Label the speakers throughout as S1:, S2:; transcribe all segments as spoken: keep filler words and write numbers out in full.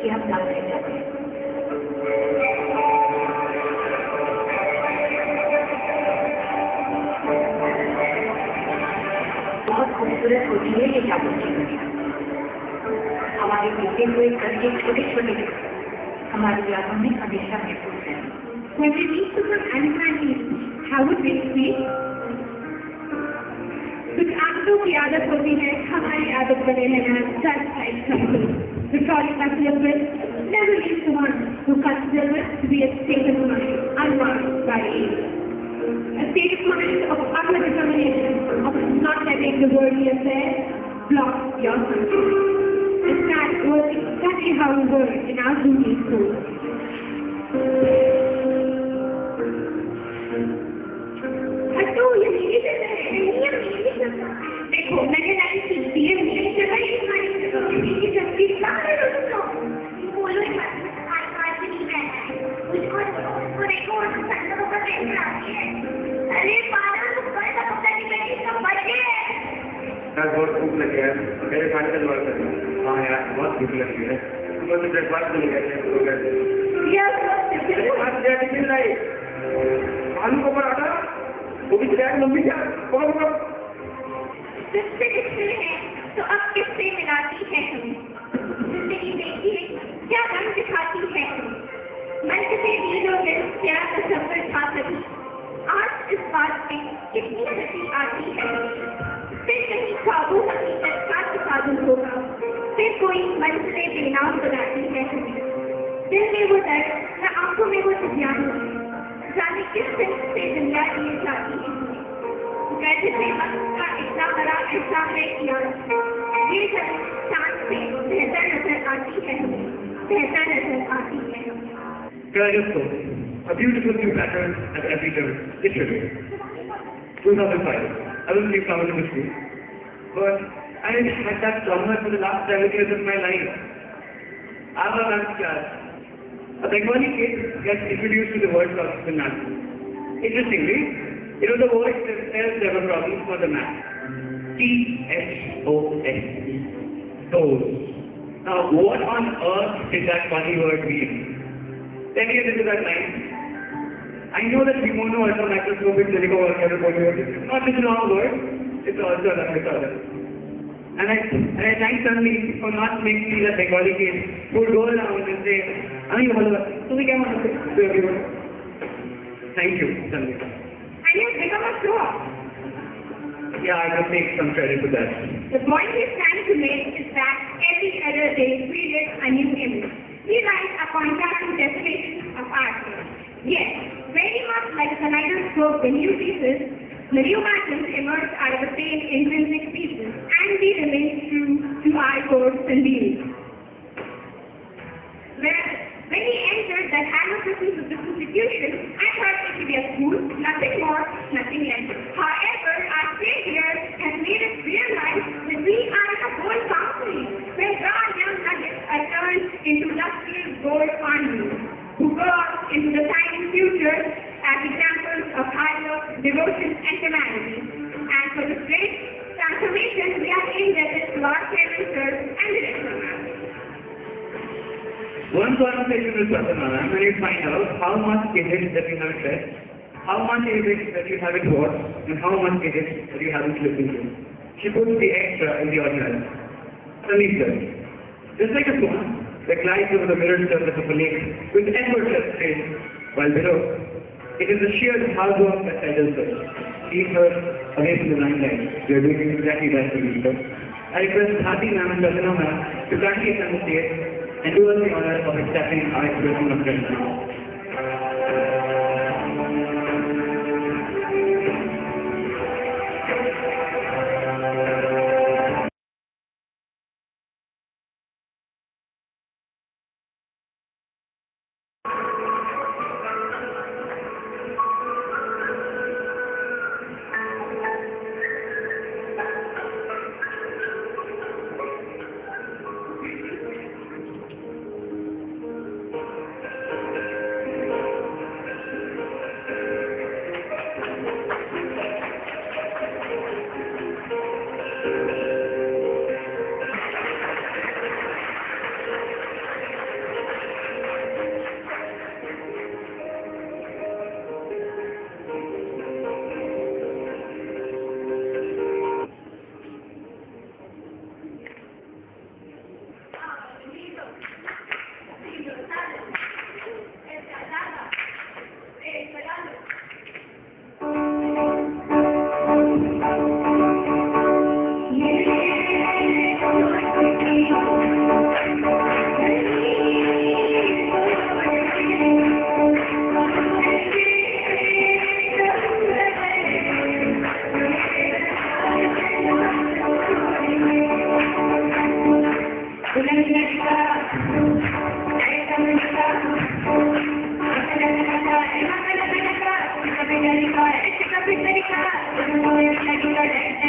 S1: कि आप लाभ ले जाते हैं। बहुत खूबसूरत होती है ये जागृति दुनिया। हमारे बीते हुए कल के छोटे छोटे हमारी यादों में हमेशा महफूज है। When we meet someone animated, how would we feel? कुछ आंखों की आदत होती है, हमारी आदत बने रहना, just like something. The chronic muscle never leaves the one who considers it to be a state of mind, unmarked by age. A state of mind of utter determination, of not letting the worldly affairs block your sunshine. In fact, it was exactly how we were in our junior school. हटो, ये मेरी जगह है, ये मेरी जगह। देखो, मैंने लाइन खींची है, मेरी जगह ये तुम्हारी जगह, मेरी जगह की सारे लोग बोलो ही मत, आज आज भी नहीं रहना है। उसको उसको देखो, उसको संतरों का कैसे आती है। अरे बारह तो कोई तो पता नहीं बैठी, सब बच गए।
S2: यार बहुत भूख लगी है, मेरे खाने का जुगाड़ कर। हाँ यार, बहुत भूख लगी है। तुम तो ब्रेकफास्ट मिल गया है, तो कैसे?
S1: यार,
S2: मेरे पास क्या टिफिन लाई? आलू का पराठा, वो भी क्या मम्मी क्या? कौन कौन?
S1: जिससे जिससे है, तो अब किससे मिलाती है तुम? जिंदगी देखिए, क्या रंग दिखाती है तुम? मंच से वीरों में क्या तस्वीर छा सकी? आज इस बात में कितनी हंसी आती है? फिर कहीं ख्वाबों हकीकत का तसादुर होगा, फिर कोई मंच से बेनाम बनाती है तुम्हें। दिल में वो डर, न आंखों में वो सुझान, जाने किस दिन से दुनिया लिए जाती है। कैसे से वक्त का इतना बड़ा एहसास है किया, ये सब चांद से बेहतर नजर आती है, बेहतर नजर आती है।
S2: Kaleidoscope, a beautiful new pattern at every turn. Literally. two thousand five. I was new coming to the school, but I had that trauma for the last seven years of my life. I was in class. A Bengali kid gets introduced to the word process in math. Interestingly, it was the word that tells there were problems for the math. T H O S E. Those. Now, what on earth did that funny word mean? Ten years into that time, I know that kimono as a microscopic silicon or chemical is not just a long word, it's also a disorder. And I, and I thank Sanvi for not making me the Bengali kid who would go around and say, I mean, so we can to everyone. Thank you, Sanvi.
S1: And you've become a pro.
S2: Yeah, I can take some credit for that.
S1: The point he's trying to make is that every other day we live a new image. We write a contrasting definition of ourselves. Yes, very much like a kaleidoscope, the new pieces, the new patterns emerge out of the same intrinsic pieces, and we remain true to our codes and beliefs. When we entered the handle of this institution, I thought it would be a school, nothing more, nothing less. However, our stay here has made us realize that we are a whole country, where raw young nuggets are turned into lustrous gold ornaments, who go out into the shining future as examples of hard work, devotion, and humanity. And for this great transformation, we are indebted to our chairman, sir, and the rest of us.
S2: One conversation with Prasanna, when you find out how much is it that you have said, how much is it that you haven't watched, and how much is it that you haven't listened to. She puts the extra in the ordinary. Sandeep says, just like a swan that glides over the mirrored surface of a lake with effortless grace, while below, it is the sheer hard work that settles us. Keep her away from the limelight. We are doing exactly that for you, sir. I request Hati ma'am and Prasanna ma'am to kindly attend the stage and do us the honor of accepting our expression of gratitude.
S1: Chika Pitarika, Chika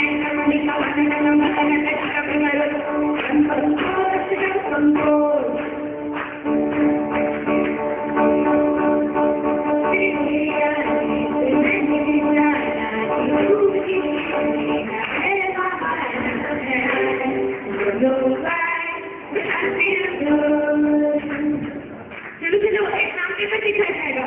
S1: चलो चलो exam paper दिखा जाएगा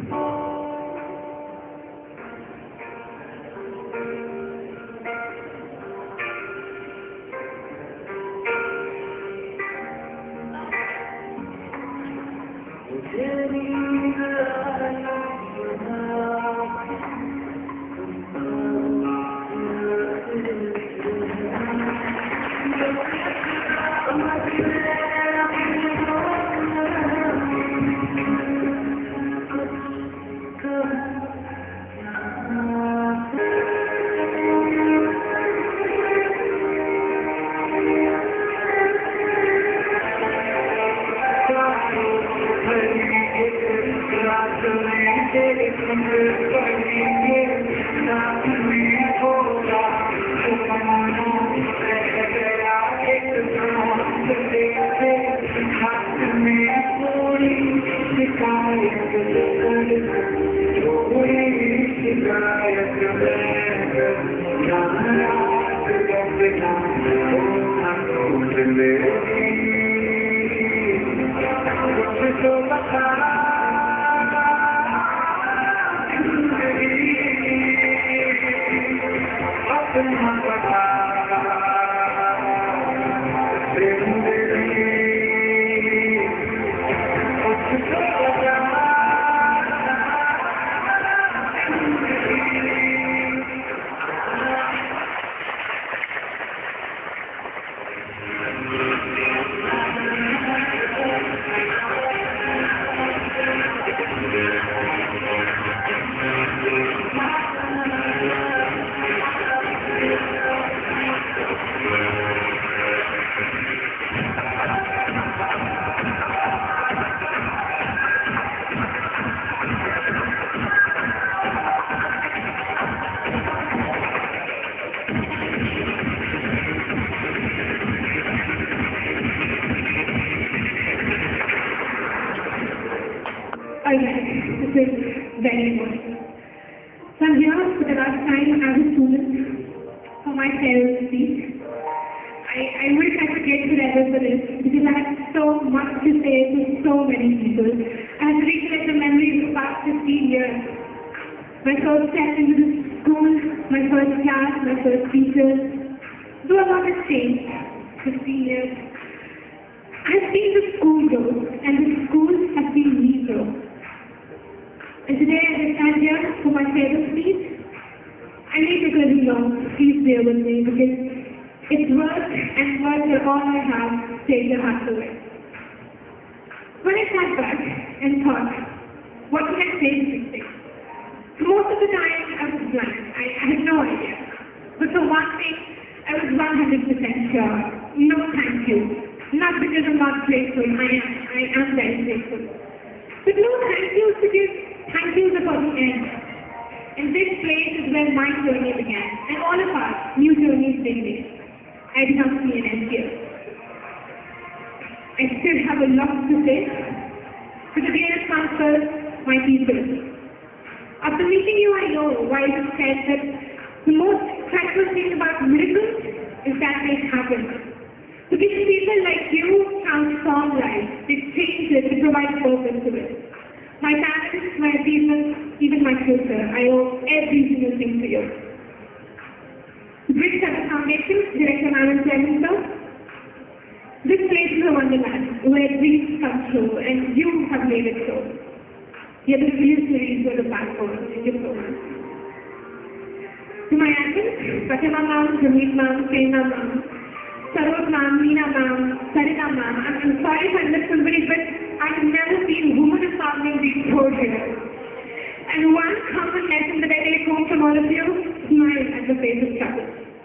S1: Alright, this is very important. So I'm here for the last time as a student for my farewell speech. I, I wish I could get forever for this because I have so much to say to so many people. I have to recollect the memories of the past fifteen years. My first step into the school, my first class, my first teachers. Though a lot has changed, fifteen years. I've seen the school grow and the school has seen me grow. And today as I stand here for my farewell speech, I may take a little long, please bear with me because it's words and words are all I have to take your hearts away. When I sat back and thought, what can I say to these things? Most of the time I was blank, I, I had no idea. But for one thing, I was one hundred percent sure, no thank you. Not because I'm not grateful, I am, I am very grateful. But no thank you because thank yous are for the end. And this place is where my journey began. And all of our new journeys begin. I did not see an end here. I still have a lot to say. To the dearest counselors, my people. After meeting you, I know why you said that the most precious thing about miracles is that they happen. Because people like you transform lives. They change it, they provide purpose to it. My parents, my achievements, even my future, I owe every single thing to you. Bricks at the foundation, Director Madam Chairman Sir. This place is a wonderland where dreams come true and you have made it so. You're the revolutionaries who are the backbone. Thank you so much. To my aunties, Fatima Ma'am, Jameel Ma'am, Prerna Ma'am, Saroj Ma'am, Meena Ma'am, Sarita Ma'am, I'm sorry if I missed somebody, but I've never seen women empowerment be so here. And one common lesson that I take home from all of you, smile at the face of trouble.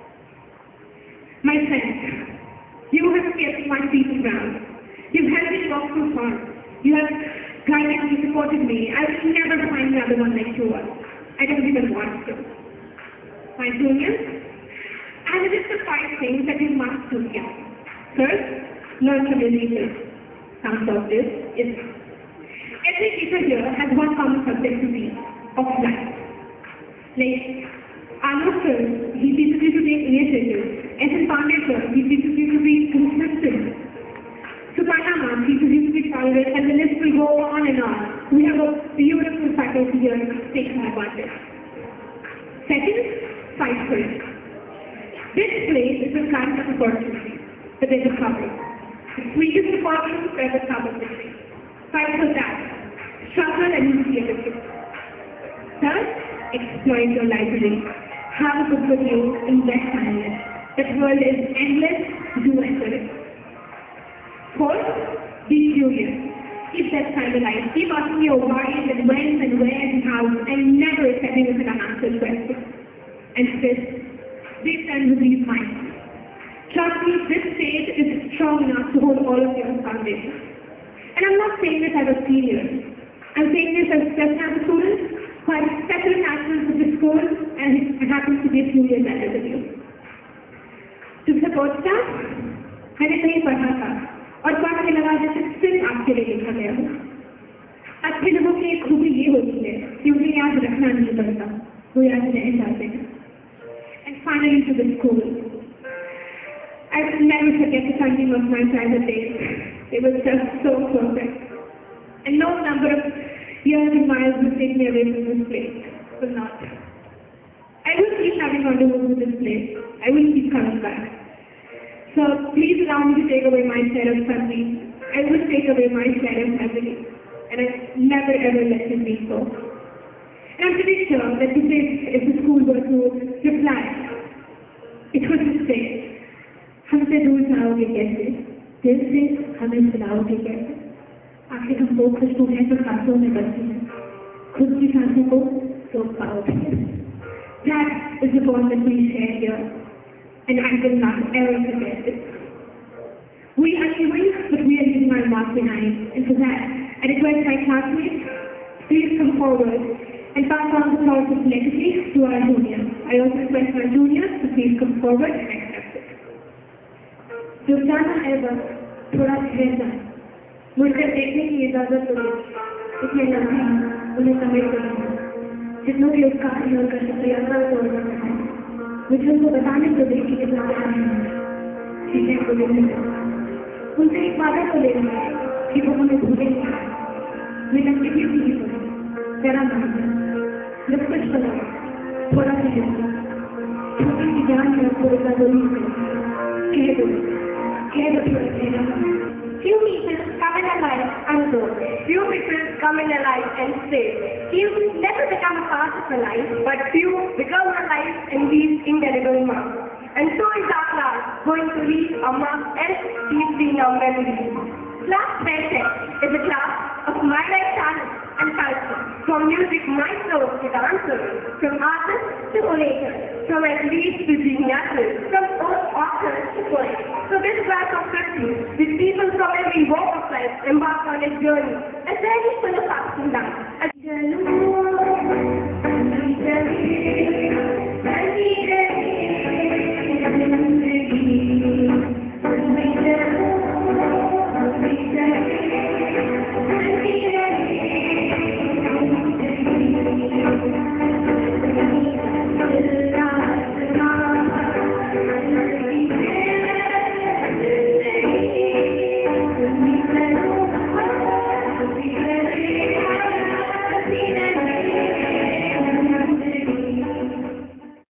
S1: My friends, you have kept my feet ground. You've helped me walk so far. You have guided me, supported me. I will never find another one like you are. I don't even want to. My juniors, I will list the five things that you must do here. First, learn communication. Sounds obvious, isn't it? Every teacher here has one common subject to teach, of life. Like, Alok sir, he teaches you to take initiative. S N Pandey sir, he teaches you to be consistent. Suparna ma'am teaches you to be tolerant, and the list will go on and on. We have a beautiful faculty here taking advantage. Second, fight for it. This place is a kind of opportunity, but there's a problem. The sweetest opportunity, there's a problem with it. Fight for that. Struggle and you see a difference. Third, exploit your library. Have a book with you, invest time in it. That world is endless, do enter it. Fourth, be curious. Keep that time alive. Keep asking your whys and whens and wheres and hows, and never accepting as an unanswered question. And fifth, be friends with these minds. Trust me, this stage is strong enough to hold all of your foundations. And I'm not saying this as a senior. I'm saying this as just as a student who has special attachments with the school and it happens to be a few years younger than you. To support staff, मैंने कहीं पढ़ा था और पढ़ के लगा जैसे सिर्फ आपके लिए लिखा गया हो। अच्छे लोगों की एक खूबी ये होती है कि उन्हें याद रखना नहीं पड़ता, वो याद रहने जाते हैं। And finally to the school. I will never forget the funding of my private days. It was just so perfect. And no number of years and miles will take me away from this place. Will not. I will keep having rendezvous with this place. I will keep coming back. So please allow me to take away my share of family. I will take away my share of family. And I never ever let it be so. And I'm pretty sure that today, if the school were to reply, it would say, हमसे दूर जाओगे कैसे, दिल से हमें सुनाओगे कैसे, आखिर हम वो खुशबू हैं जो सांसों में बसी हैं, खुद की सांसों को रोक पाओगे कैसे. That is the bond that we share here, and I will not ever forget it. We are leaving, but we are leaving our mark behind, and for that, I request my classmates, please come forward and pass on the torch of legacy to our juniors. I also request my juniors to please come forward and accept it. जो जाना है बस थोड़ा ठहरना, मुड़कर देखने की इजाजत दो, इतने लम्हे उन्हें कमिट करूँगा, जितनों की उसका सहयोग कर शुक्रिया का तोड़ रखा है, मुझे उनको बताने को दे कि कितना प्यार है, चीजें को लेने का, उनसे एक वादा को लेना है कि वो हमें भूलेंगे, मेरा किसी भी नहीं पड़े, तेरा नाम है, जब कुछ बना, थोड़ा ठहरना, छोटी सी जान है उसको इतना जरूरी कह दो, कह दो थोड़ा ठहरना.
S3: Few people come in alive and go. Few people come in alive and stay. Few never become a part of a life, but few become alive and leave indelible marks. And so is our class going to leave a mark as deeply in our memories. Class twelve is a class of my life talent and culture. From music maestros to dancers, from artists to orators, from athletes to geniuses, from authors to poets. So this class of fifty, with people from every walk of life, embark on its journey, a journey full of ups and downs.